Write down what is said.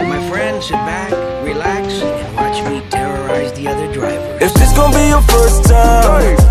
My friend, sit back, relax, and watch me terrorize the other drivers. If this gon' be your first time,